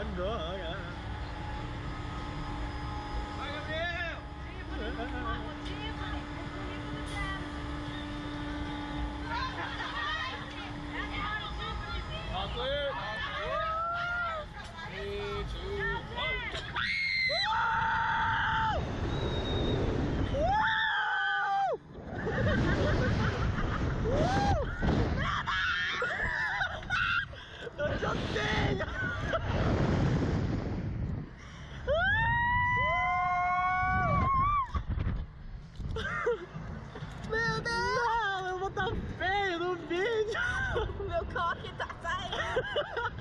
agora. Vai, Gabriel! Eu te odeio! Meu Deus! Não, eu vou estar feio no vídeo! Meu coque tá saindo!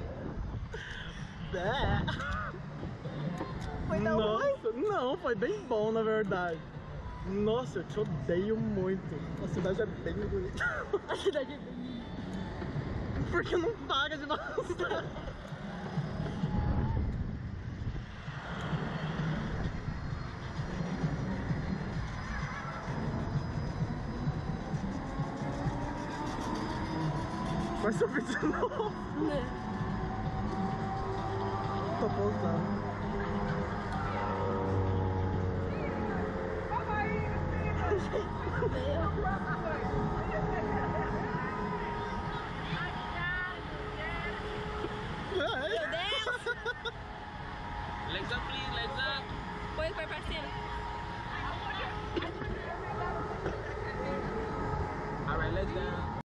Foi tão ruim? Nossa, não, foi bem bom na verdade. Nossa, eu te odeio muito. A cidade é bem bonita. A cidade é bem... Porque não paga de mostrar. Vai subir de novo. Né? Tô pousando. Meu.